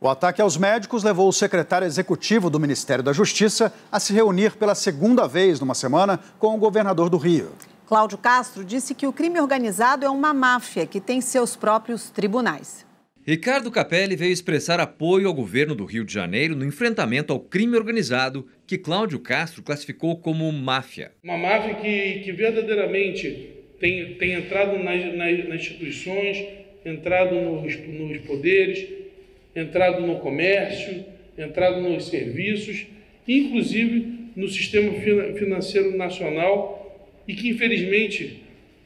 O ataque aos médicos levou o secretário executivo do Ministério da Justiça a se reunir pela segunda vez numa semana com o governador do Rio. Cláudio Castro disse que o crime organizado é uma máfia que tem seus próprios tribunais. Ricardo Capelli veio expressar apoio ao governo do Rio de Janeiro no enfrentamento ao crime organizado que Cláudio Castro classificou como máfia. Uma máfia que verdadeiramente tem entrado nas instituições, entrado nos poderes, entrado no comércio, entrado nos serviços, inclusive no sistema financeiro nacional e que, infelizmente,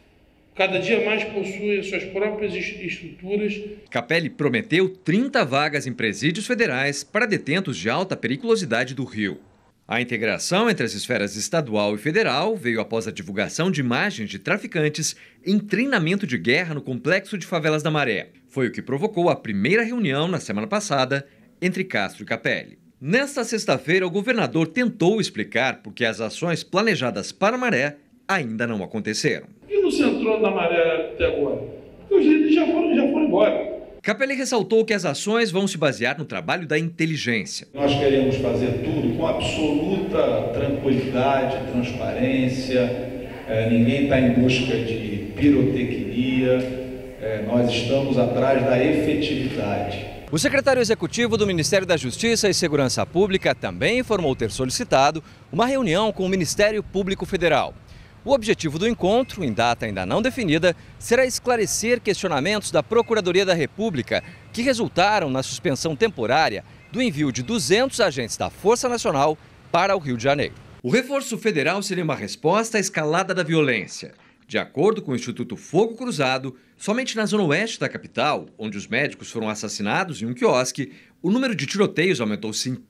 cada dia mais possui as suas próprias estruturas. Capelli prometeu 30 vagas em presídios federais para detentos de alta periculosidade do Rio. A integração entre as esferas estadual e federal veio após a divulgação de imagens de traficantes em treinamento de guerra no complexo de favelas da Maré. Foi o que provocou a primeira reunião na semana passada entre Castro e Capelli. Nesta sexta-feira, o governador tentou explicar por que as ações planejadas para a Maré ainda não aconteceram. Por que não se entrou na Maré até agora? Porque os líderes já foram embora. Capelli ressaltou que as ações vão se basear no trabalho da inteligência. Nós queremos fazer tudo com absoluta tranquilidade, transparência, ninguém está em busca de pirotecnia, nós estamos atrás da efetividade. O secretário executivo do Ministério da Justiça e Segurança Pública também informou ter solicitado uma reunião com o Ministério Público Federal. O objetivo do encontro, em data ainda não definida, será esclarecer questionamentos da Procuradoria da República que resultaram na suspensão temporária do envio de 200 agentes da Força Nacional para o Rio de Janeiro. O reforço federal seria uma resposta à escalada da violência. De acordo com o Instituto Fogo Cruzado, somente na zona oeste da capital, onde os médicos foram assassinados em um quiosque, o número de tiroteios aumentou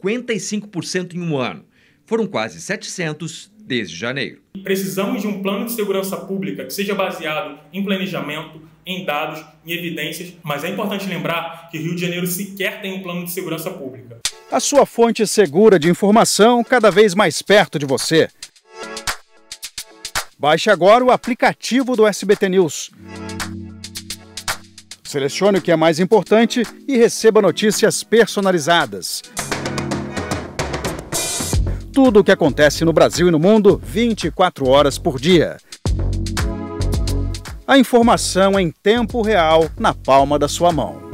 55% em um ano. Foram quase 700 desde janeiro. Precisamos de um plano de segurança pública que seja baseado em planejamento, em dados, em evidências, mas é importante lembrar que o Rio de Janeiro sequer tem um plano de segurança pública. A sua fonte segura de informação cada vez mais perto de você. Baixe agora o aplicativo do SBT News. Selecione o que é mais importante e receba notícias personalizadas. Tudo o que acontece no Brasil e no mundo, 24 horas por dia. A informação em tempo real, na palma da sua mão.